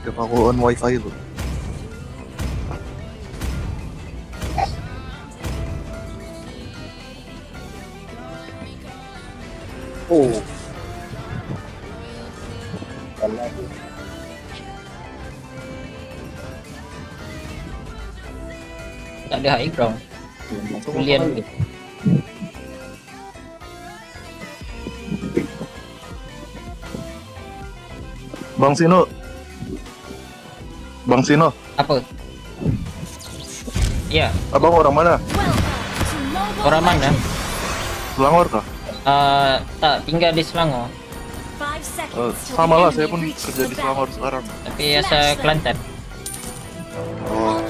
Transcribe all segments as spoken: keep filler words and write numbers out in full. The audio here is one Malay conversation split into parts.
Kenapa aku on wifi lu? Oh. Kan lagi. Tak ada high ground. Kulian dulu. Bang Sino. Bang Sino. Apa? Ya, Abang orang mana? orang mana? Selangor kah? Uh, tak tinggal di Selangor, Uh, sama lah, saya pun kerja di Selangor sekarang. tapi asal Kelantan. Oh,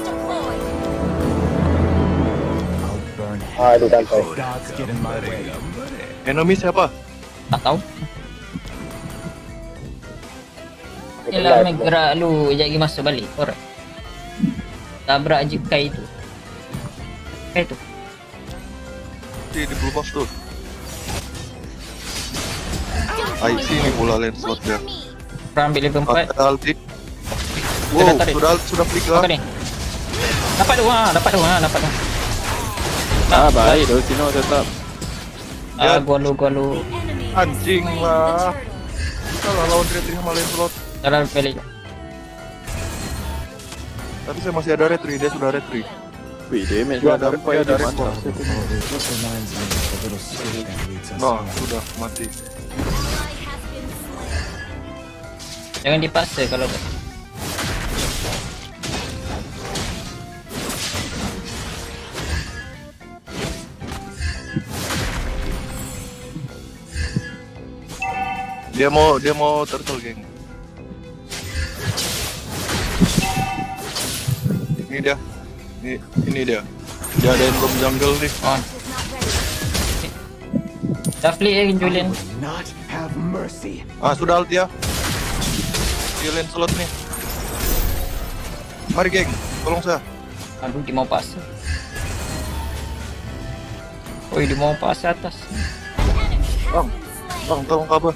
Ah, di kantor. enemy siapa? Tak tahu. Yalah, main gerak lu sekejap lagi masuk balik. Alright. Tabrak je kai tu. Kai tu. Di di blue box tuh. Ai sini pula lane slot dia. Orang ambil level empat. Ada ulti. Wow, tarik. sudah sudah flick lah. Apa ni? Dapat tu ha, dapat tu ha, dapat tu. Ah, baik tu Sino tetap. Ah, gua lu gua lu. Anjing lah. Kita lah lawan retri sama lane slot. Jalan balik. Tapi saya masih ada retri, dia sudah retri. Wih, damage Dia ada ada apa dia ada di respon. mana? Nah, sudah mati. Jangan dipaksa kalau tak. Dia mau dia mau turtle geng. Ini dia. Ini ini dia. Dia ada yang belum jungle nih. On. Dah flick eh Julian. Ah, sudah ulti ya. Di lane slot nih. Mari geng, tolong saya. Aduh, dia mau paksa. Oi, dia mau paksa atas. Bang, bang, tolong kabar.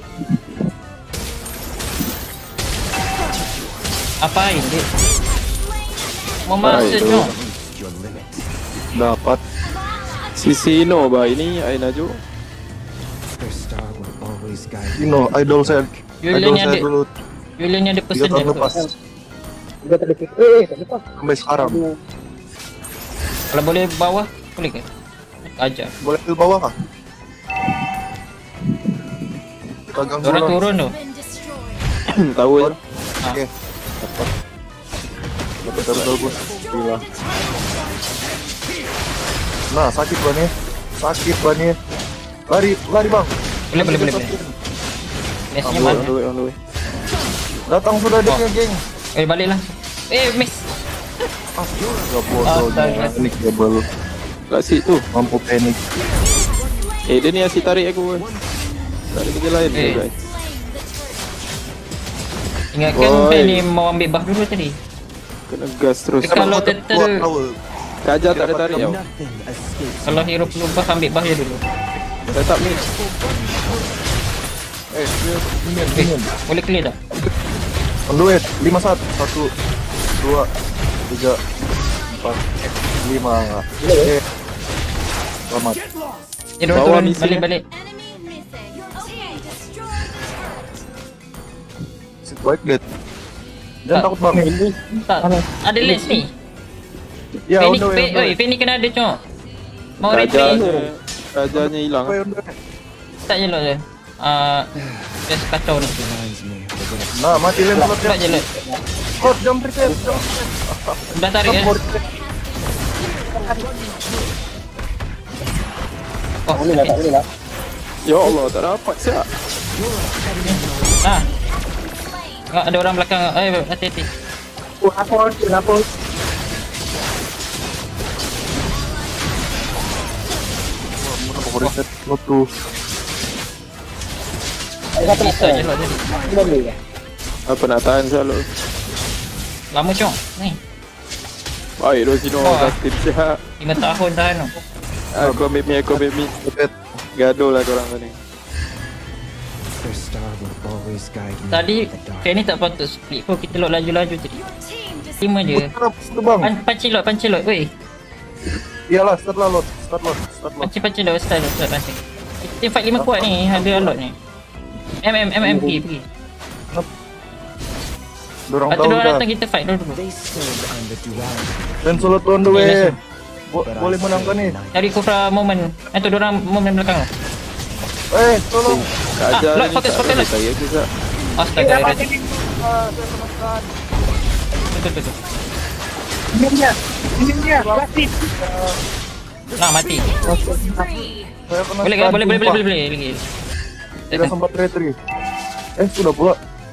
Apain dia? Mau Baik masuk tu. no. Dapat. Si Sino bah ini Aina Jo. Ino, idol saya. Julian Idol yang saya ada, dulu Julian yang ada tiga pesan tahun dia. lepas Juga tadi eh eh tadi pas. sampai sekarang. Kalau boleh bawah, boleh ke? Ajar. Boleh ke bawah kah? Kita ganggu Orang lah. turun tu. Tahu je. Oke. Dapat. Dapat turtle bos. Gila. Nah, sakit banget. Sakit banget. Lari, lari bang. Boleh, boleh, boleh, boleh. Mesnya On mana? the way, on the way. Datang sudah dia Oh. geng. Eh, baliklah. Eh, miss. Gak bodoh, Astaga. panik dia baru Kat situ. mampu panik. Eh, dia ni asyik tarik aku kan. Tak ada kerja lain Eh. ke guys. Ingatkan Oi. saya ni mau ambil buff dulu tadi. Kena gas terus. Kita Kalau dapat turtle- kuat power. Kajar tak ada dapat tarik tau. Kalau hero perlu buff, ambil buff dia dulu. Tetap ni. Eh, dia minion, Eh, minion. boleh clear tak? Conduit, lima satu, satu, dua, tiga, empat, lima. Eh, selamat. Eh, turun, Bawah turun. misi Balik, dia. balik. Sit baik dead. Jangan Tak. takut bang. Tak, ada lens ni. Ya, Penny, on the way, on the way. Penny, Penny kena ada cok. Mau Kajar retreat. je. Kajarnya hilang. On the way, on the way. Tak je lot je. Ah, just kacau ni. Nah, mati lane slot Tak je dia. lot. Oh, jump reset, jump Dah tarik ya. reset. Oh, Ini lah, okay. ini lah. Ya Allah, tak dapat siap. Ah. Ah, ada orang belakang. Eh, hati-hati. Oh, aku kenapa? Mana pokok reset slot tuh. Ada satu Bisa je lot tadi. Belum ni. Apa nak tahan selalu. Lama cok. Ni. Baik tu Sino. Oh. Kasih siap. lima tahun tahan tu. Aku ambil mi, aku ambil mi. Reset. Gaduh lah korang tadi. Tadi Kenny tak patut split pun, kita lock laju-laju tadi. Lima je. Itu bang. Pan pancing lot, pancing lot. Weh. Iyalah, start lah lot, start lot, start lot. Pancing pancing lot, start lot, start pancing. Kita fight lima kuat ni, ada lot ni. M M M M pergi pergi. Dorang Lepas tu tahu dorang dah. datang kita fight dulu. Dan solo on the Okay, way. let's Bo boleh menangkan ni. Cari Kufra moment. Eh tu dorang moment belakang. Eh, tolong. Ajar Lot, ni fokus, tak fokus, ada Lot. saya juga. Astaga. Ah, Betul betul betul. Minum dia. Minum dia. Plastik. Nah mati. Saya kena Boleh stun, boleh boleh boleh sumpah. boleh boleh lagi. Tidak sempat retri. Eh, sudah pula.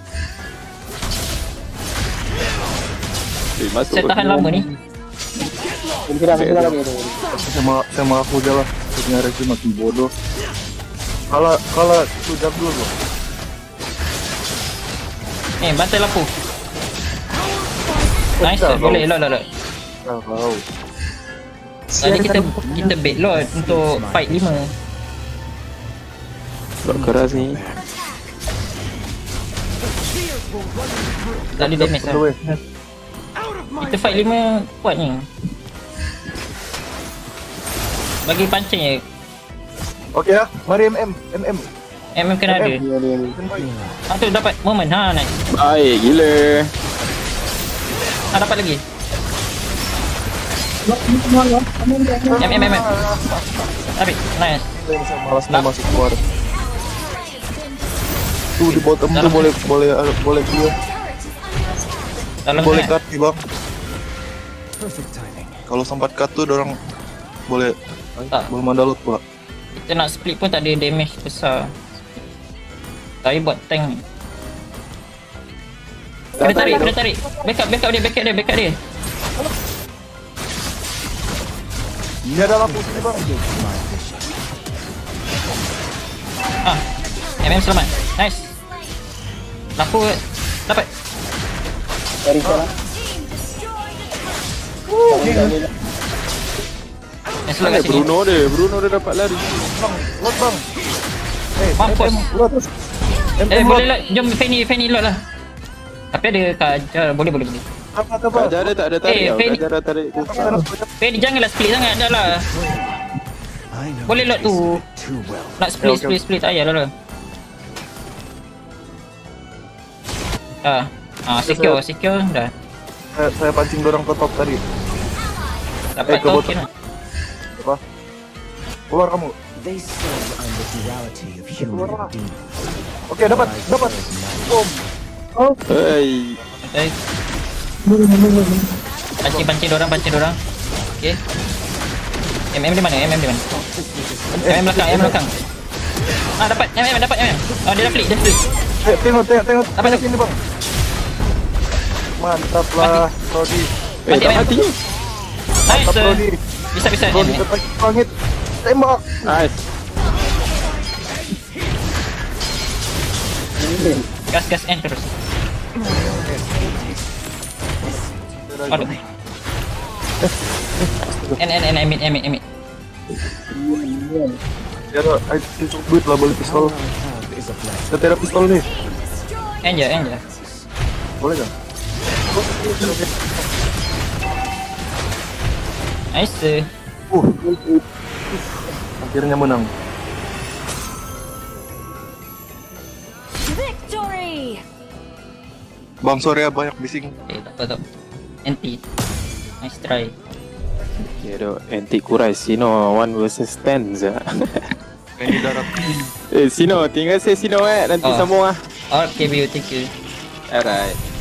Eh, masuk. Saya tahan lama ni. Kira kira lagi tu. Saya ma saya mengaku je lah. Sebenarnya Rezi makin bodoh. Kalah kalah sudah dulu. Eh bantai lampu. Nice, Pecah, boleh kau. lot lot lot. Tahu. Tadi kita kita bait lot untuk fight lima. Lot keras ni. Tak ada damage lah. Boleh. Kita fight lima kuat ni. Bagi pancing je. Okey ah, mari M M, M M. M M kena ada. Dia dia. Ah tu dapat moment. Ha nice. Baik gila. Ha dapat lagi. M M M M. Habis. Nice. Saya malas nak masuk keluar. Tu di bottom tu Dalam. boleh boleh boleh keluar. Dalam Boleh kan. cut ni bang. Kalau sempat cut tu orang boleh Tak. boleh mandalot pula. Kita nak split pun tak ada damage besar. Tapi buat tank ni. Kena tarik, kena tarik. Backup, backup dia, backup dia, backup dia. Ini ada lampu sini bang. Ah, M M selamat. Nice. Lampu dapat. Dari sana. Yang slow Eh, kat sini. Bruno dia, Bruno dia dapat lari. Bang, lot bang. Eh, Mampus. lot. M Eh M boleh lot. lot. Jom Fanny, Fanny lot lah. Tapi ada kajar. Boleh, boleh, boleh. Apa apa? Kajar dia tak ada tarik Eh, tau. Fanny- Kajar dah tarik. Fanny janganlah split sangat dah lah. Boleh lot tu. Nak split, Okay, okay. split, split. Tak payah lah. Ah, ah secure, secure dah. Saya, saya pancing dorang ke top tadi. Dapat Eh, ke tau bottom. okay lah. Apa? Keluar kamu. They say I'm the duality of human and demon. Oke, dapat, dapat. Boom. Hei. Okay. Pancing-pancing dorang, pancing dorang. Okay. M M di mana? M M di mana? M M belakang, M M belakang. Ah dapat, M M dapat M M. Oh dia dah flick, dia flick. Eh, tengok, tengok, tengok. Apa tu? Sini bang. Mantap lah, Rodi. Eh, Mati, tak mati. mati. Nice. Mantap uh, Rodi. Bisa bisa. Rodi M M. tertarik ke langit. Tembak. Nice. Gas gas end terus. Aduh. N N N emit emit emit. Ya, I cukup duit lah beli pistol. Kita tidak pistol nih. End je, end je. Boleh kan? Nice. Uh. Akhirnya menang. Victory! Bang Surya banyak bising. Eh tak apa tak. Anti. Nice try. Ya doh, anti kurai Sino one versus ten je. Ini darat. Eh Sino, tinggal saya Sino eh, nanti Oh. sambung ah. Okay, B U, thank you. Alright.